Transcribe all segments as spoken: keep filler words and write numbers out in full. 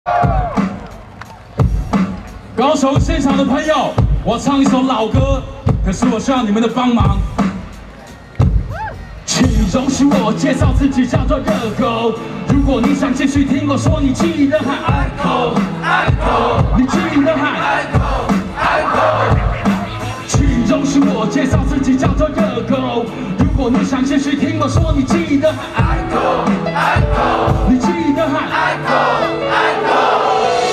高雄现场的朋友，我唱一首老歌，可是我需要你们的帮忙。请容许我介绍自己，叫做热狗。如果你想继续听我说，你记得喊爱口爱口，你记得喊爱口爱口。请容许我介绍自己，叫做热狗。如果你想继续听我说，你记得喊爱口爱口，你记得喊爱口爱口。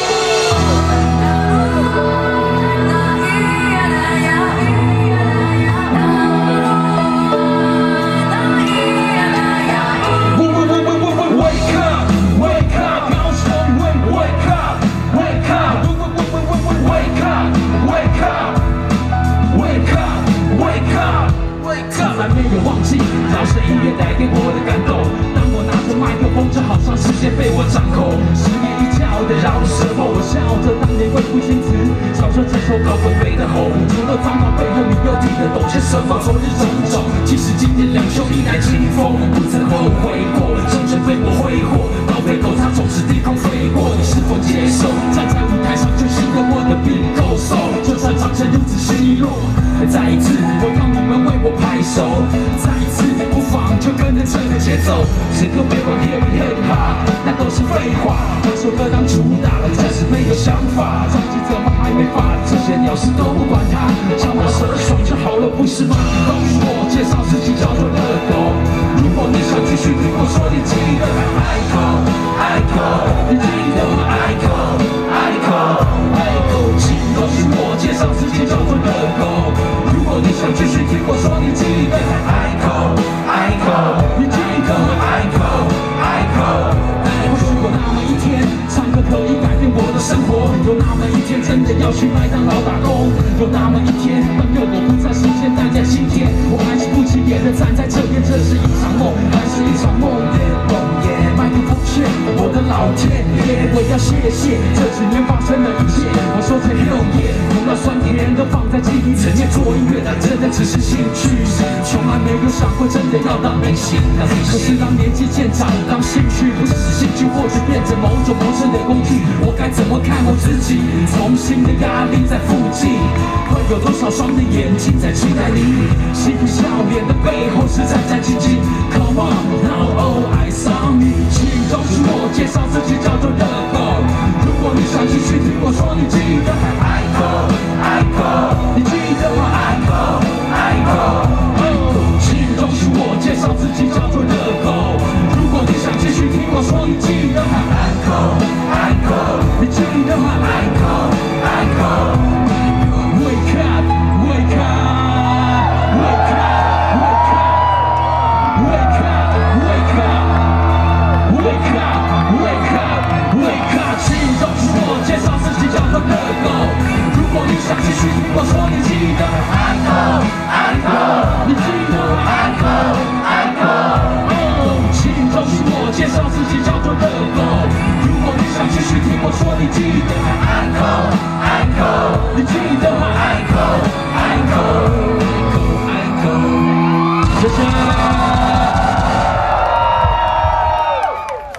从来没有忘记饶舌音乐带给我的感动。当我拿着麦克风，就好像世界被我掌控。十年一觉的饶舌梦，我笑着当年为赋新词，唱出这首高分贝的红。除了脏话背后，你又听得懂些什么？昨日种种，即使今天两袖一来清风，不曾后悔过。青春被我挥霍，宝贝狗它总是低空飞过。你是否接受？站在舞台上就是有我的并购手，就算长成如此虚弱。 再一次，我要你们为我拍手。再一次，不妨就跟着这个节奏。谁都别管 hip hip hop， 那都是废话。这首歌当主打了，暂时没有想法。专辑怎么还没发？这些鸟事都不管它，唱我舌爽就好了，不是吗？告诉我，介绍自己叫做热狗。如果你想继续听我说，你记得爱口爱口，你记得爱口爱口爱口，请告诉我，介绍自己叫做热狗。 你想继续听我说，你记得爱口爱口，你记得爱口爱口。或许有那么一天，唱歌可以改变我的生活；有那么一天，真的要去麦当劳打工；有那么一天，朋友我不在身边，但在心间，我还是不起眼的站在这边。这是一场梦，还是一场梦魇？梦魇，麦克风欠我的老天爷，我要谢谢这几年发生的一切。我说这 hell yeah， 苦辣酸甜都放在记忆里面，做音乐。 真的只是兴趣，从来没有想过真的要当明星。可是当年纪渐长，当兴趣不只是兴趣，或者变成某种谋生的工具，我该怎么看我自己？重新的压力在附近，会有多少双的眼睛在期待你？嬉皮笑脸的背后是战战兢兢。Come on， now all eyes on me， 请告诉我，介绍自己叫做热狗。